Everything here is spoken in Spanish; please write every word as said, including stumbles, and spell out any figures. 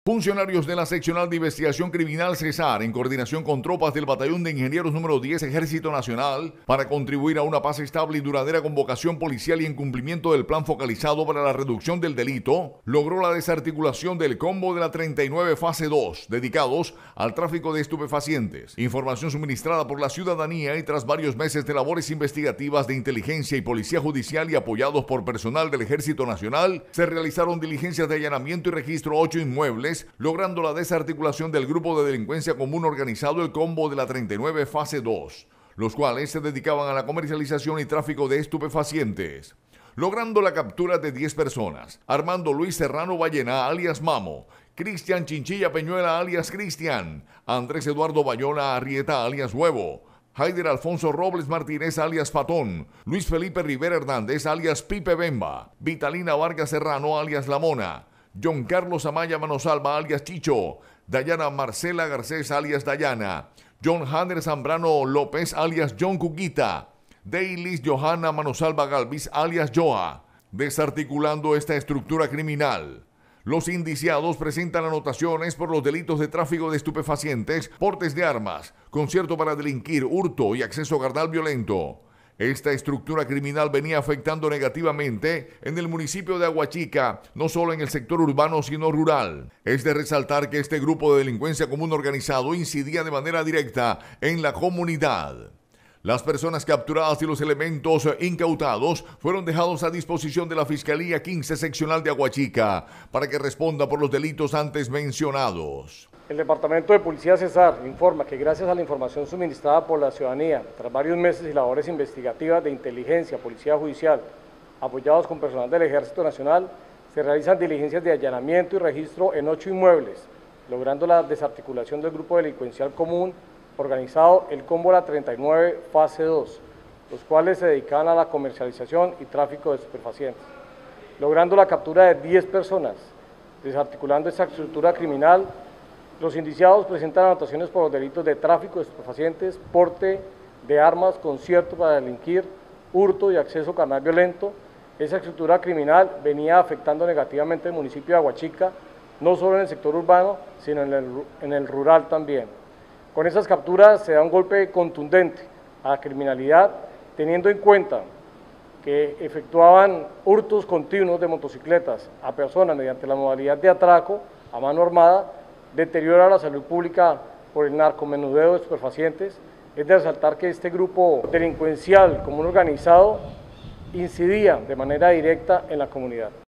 Funcionarios de la Seccional de Investigación Criminal Cesar, en coordinación con tropas del Batallón de Ingenieros número diez Ejército Nacional, para contribuir a una paz estable y duradera con vocación policial y en cumplimiento del plan focalizado para la reducción del delito, logró la desarticulación del combo de la treinta y nueve fase dos, dedicados al tráfico de estupefacientes. Información suministrada por la ciudadanía y tras varios meses de labores investigativas de inteligencia y policía judicial y apoyados por personal del Ejército Nacional, se realizaron diligencias de allanamiento y registro a ocho inmuebles, logrando la desarticulación del grupo de delincuencia común organizado el combo de la treinta y nueve fase dos, los cuales se dedicaban a la comercialización y tráfico de estupefacientes, logrando la captura de diez personas: Armando Luis Serrano Ballena, alias Mamo; Cristian Chinchilla Peñuela, alias Cristian; Andrés Eduardo Bayona Arrieta, alias Huevo; Haider Alfonso Robles Martínez, alias Fatón; Luis Felipe Rivera Hernández, alias Pipe Bemba; Vitalina Vargas Serrano, alias La Mona; John Carlos Amaya Manosalva, alias Chicho; Dayana Marcela Garcés, alias Dayana; John Hanner Zambrano López, alias John Cuquita; Deilis Johanna Manosalva Galvis, alias Joa. Desarticulando esta estructura criminal, los indiciados presentan anotaciones por los delitos de tráfico de estupefacientes, portes de armas, concierto para delinquir, hurto y acceso carnal violento. Esta estructura criminal venía afectando negativamente en el municipio de Aguachica, no solo en el sector urbano sino rural. Es de resaltar que este grupo de delincuencia común organizado incidía de manera directa en la comunidad. Las personas capturadas y los elementos incautados fueron dejados a disposición de la Fiscalía quince Seccional de Aguachica para que responda por los delitos antes mencionados. El Departamento de Policía Cesar informa que gracias a la información suministrada por la ciudadanía, tras varios meses y labores investigativas de inteligencia, policía judicial, apoyados con personal del Ejército Nacional, se realizan diligencias de allanamiento y registro en ocho inmuebles, logrando la desarticulación del grupo delincuencial común organizado el combo La treinta y nueve fase dos, los cuales se dedicaban a la comercialización y tráfico de estupefacientes, logrando la captura de diez personas. Desarticulando esta estructura criminal, los indiciados presentan anotaciones por los delitos de tráfico de estupefacientes, porte de armas, concierto para delinquir, hurto y acceso carnal violento. Esa estructura criminal venía afectando negativamente el municipio de Aguachica, no solo en el sector urbano, sino en el, en el rural también. Con esas capturas se da un golpe contundente a la criminalidad, teniendo en cuenta que efectuaban hurtos continuos de motocicletas a personas mediante la modalidad de atraco a mano armada, deteriora la salud pública por el narcomenudeo de estupefacientes. Es de resaltar que este grupo delincuencial común organizado incidía de manera directa en la comunidad.